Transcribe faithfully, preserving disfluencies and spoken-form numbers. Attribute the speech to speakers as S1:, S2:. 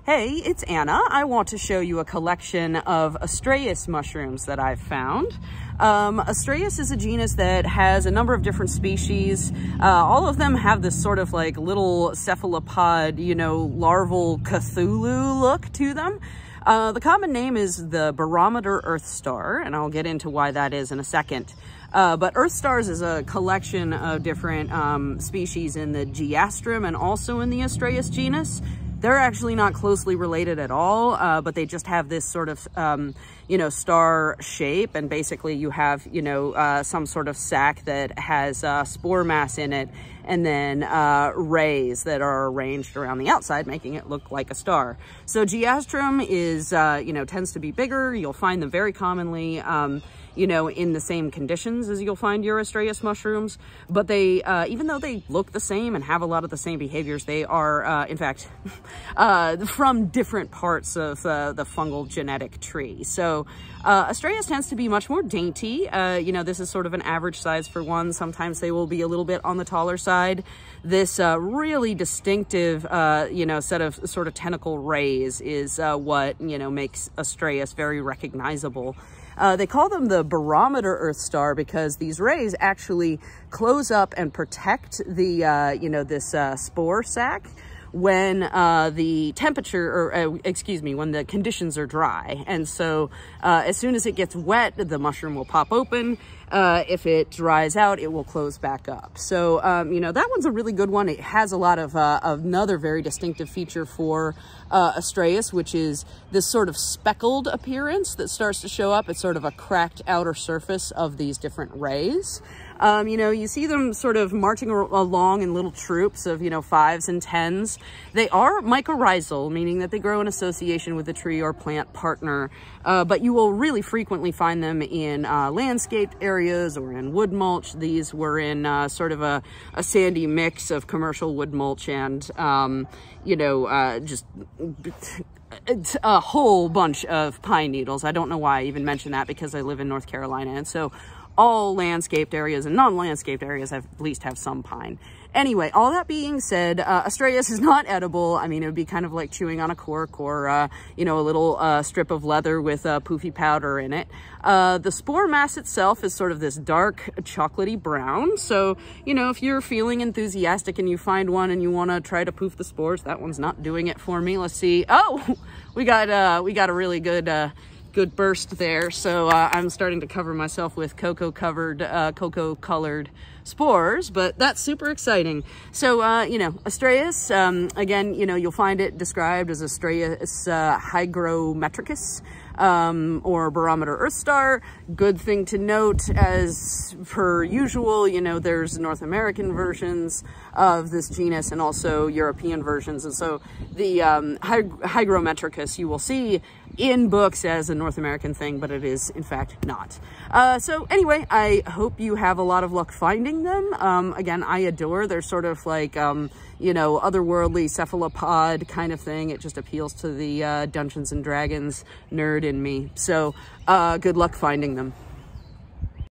S1: Hey, it's Anna. I want to show you a collection of Astraeus mushrooms that I've found. Um, Astraeus is a genus that has a number of different species. Uh, all of them have this sort of like little cephalopod, you know, larval Cthulhu look to them. Uh, the common name is the barometer earthstar, and I'll get into why that is in a second. Uh, but earthstars is a collection of different um, species in the Geastrum and also in the Astraeus genus. They're actually not closely related at all, uh, but they just have this sort of, um, you know, star shape. And basically you have, you know, uh, some sort of sac that has uh, spore mass in it, and then uh, rays that are arranged around the outside, making it look like a star. So Geastrum is, uh, you know, tends to be bigger. You'll find them very commonly, um, you know, in the same conditions as you'll find your Astraeus mushrooms. But they, uh, even though they look the same and have a lot of the same behaviors, they are, uh, in fact, uh, from different parts of uh, the fungal genetic tree. So uh, Astraeus tends to be much more dainty. Uh, you know, this is sort of an average size for one. Sometimes they will be a little bit on the taller side. This uh, really distinctive, uh, you know, set of sort of tentacle rays is uh, what, you know, makes Astraeus very recognizable. Uh, they call them the barometer earthstar because these rays actually close up and protect the, uh, you know, this uh, spore sac when uh, the temperature, or uh, excuse me, when the conditions are dry. And so uh, as soon as it gets wet, the mushroom will pop open. Uh, if it dries out, it will close back up. So, um, you know, that one's a really good one. It has a lot of, uh, another very distinctive feature for uh, Astraeus, which is this sort of speckled appearance that starts to show up. It's sort of a cracked outer surface of these different rays. Um, you know, you see them sort of marching along in little troops of, you know, fives and tens. They are mycorrhizal, meaning that they grow in association with a tree or plant partner, uh, but you will really frequently find them in uh, landscaped areas or in wood mulch. These were in uh, sort of a, a sandy mix of commercial wood mulch and, um, you know, uh, just it's a whole bunch of pine needles. I don't know why I even mention that because I live in North Carolina, and so all landscaped areas and non-landscaped areas have, at least have some pine. Anyway, all that being said, uh, Astraeus is not edible. I mean, it would be kind of like chewing on a cork or, uh, you know, a little uh, strip of leather with uh, poofy powder in it. Uh, the spore mass itself is sort of this dark chocolatey brown. So, you know, if you're feeling enthusiastic and you find one and you want to try to poof the spores, that one's not doing it for me. Let's see. Oh, we got, uh, we got a really good, uh, good burst there. So uh, I'm starting to cover myself with cocoa covered, uh, cocoa colored spores, but that's super exciting. So, uh, you know, Astraeus, um, again, you know, you'll find it described as Astraeus uh, hygrometricus, um, or barometer earthstar. Good thing to note, as per usual, you know, there's North American versions of this genus and also European versions. And so the um, hygr hygrometricus you will see in books as a North American thing, but it is in fact not. Uh, so anyway, I hope you have a lot of luck finding them. Um, again, I adore, they're sort of like, um, you know, otherworldly cephalopod kind of thing. It just appeals to the uh, Dungeons and Dragons nerd in me. So uh, good luck finding them.